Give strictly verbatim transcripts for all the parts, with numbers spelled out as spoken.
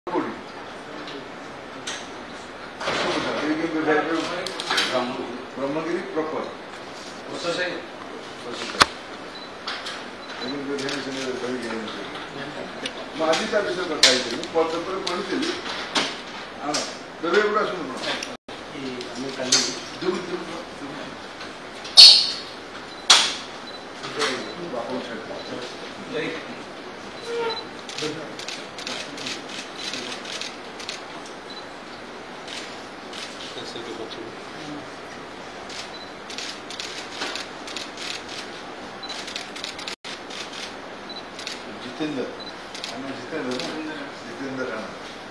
Brahmagiri proper माझी त्या विषय कथा पत्र पढ़ी हाँ बेबे गुड़ा शुण जितेंद्र जितेंद्र जितेंद्र राणा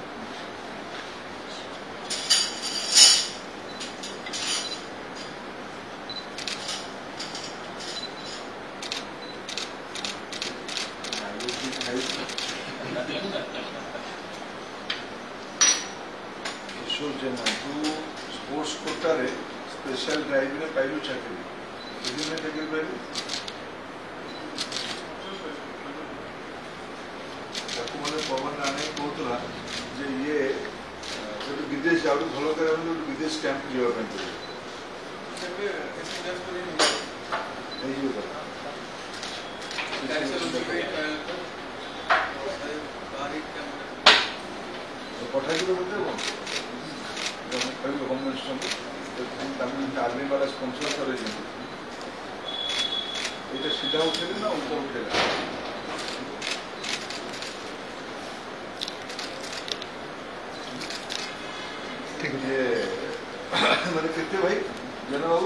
किशोर जेना तू स्पोर्ट्स कोटा रे स्पेशल ड्राइव रे पाइलु चाकरी किदिन में चाकरी पाइलु मैंने पवन राणे कहला जे ये जो विदेश जाऊ भल कर विदेश कैंप जावाई पठाई होम मिनिस्टर आर्मी वाला स्पॉन्सर कर सीधा उठे ना ऊपर उठे ये मैंने कितने भाई जना बाबू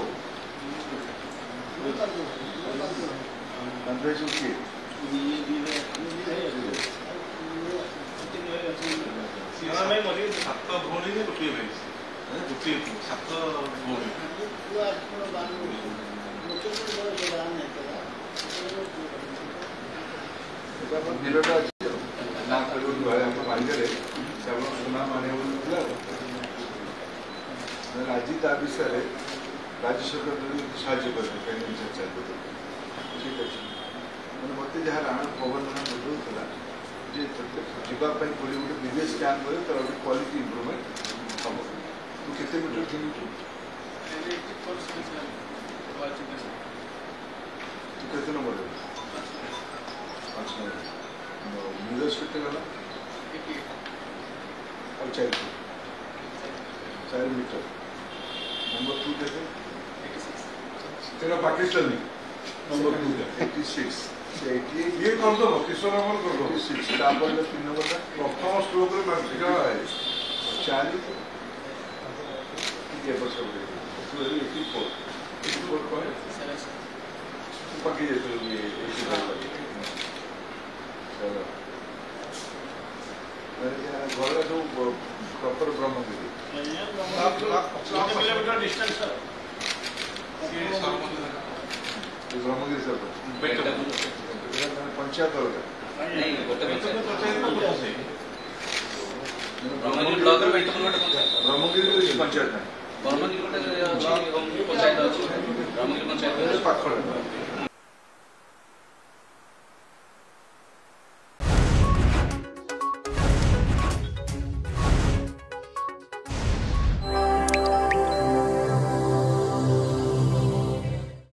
सात भौणी गोटे भाई गोटे सात भौणी बिलटा बांधे सुना माने आज विषय राज्य सरकार साहय करें चर्चा ठीक अच्छे मैंने मत जहाँ राणा पवन राणा बुझाऊला जावाई गोटे गोटे विदेश कैंप कर तर गोटे क्वालिटी इम्प्रूवमेंट हम तू केते मीटर किणुचु तू केते नंबर पाँच नंबर नीरज केते गला और चार चार मीटर नंबर टू कैसे तेरा Pakistani number two eighty six ये कर दो किशोर अमल कर दो सिक्स तीन नंबर प्रथम स्ट्रोक चालीस एटी फोर एटी फोर पकड़ी जाते घर सब प्रॉपर ब्रह्मगिरी ब्रह्मगिरी सर पंचायत ब्रह्मगिरी पंचायत ना ब्रह्मगिरी पंचायत